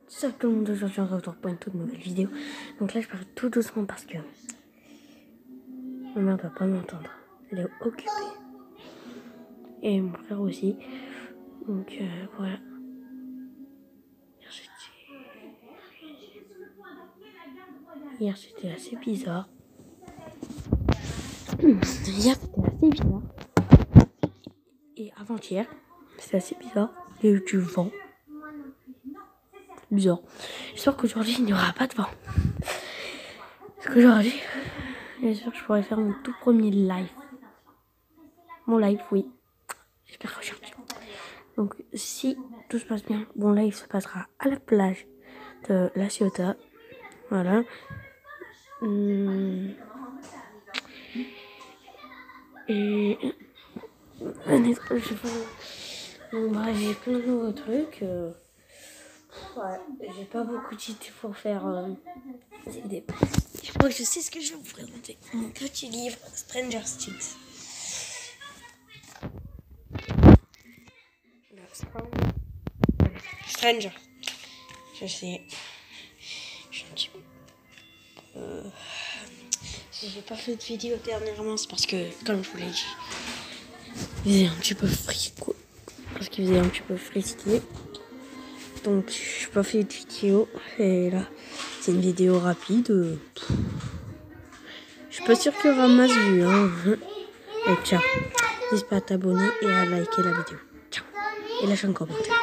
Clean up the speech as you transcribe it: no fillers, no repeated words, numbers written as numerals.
Salut tout le monde, aujourd'hui on se retrouve pour une toute nouvelle vidéo. Donc là je parle tout doucement parce que ma mère ne doit pas m'entendre, elle est occupée. Et mon frère aussi. Donc voilà. Hier c'était assez bizarre. Et avant-hier, c'était assez bizarre. Il y a eu du vent. Bizarre. J'espère qu'aujourd'hui il n'y aura pas de vent. Parce qu'aujourd'hui, j'espère que je pourrai faire mon tout premier live. Mon live, oui. J'espère qu'aujourd'hui. Donc si tout se passe bien, mon live se passera à la plage de La Ciotat. Voilà. Et j'ai plein de nouveaux trucs. Ouais, j'ai pas beaucoup d'idées pour faire des idées. Je crois que je sais ce que je vais vous présenter. Mon petit livre Stranger Things. Stranger. Je sais. Je suis un petit peu. Si j'ai pas fait de vidéo dernièrement, c'est parce que, comme je vous l'ai dit, il faisait un petit peu frisco. Parce qu'il faisait un petit peu frisqué. Donc, je n'ai pas fait de vidéo. Et là, c'est une vidéo rapide. Je suis pas sûre qu'il y aura masse vues. Hein. Et ciao. N'hésite pas à t'abonner et à liker la vidéo. Ciao. Et lâche un commentaire.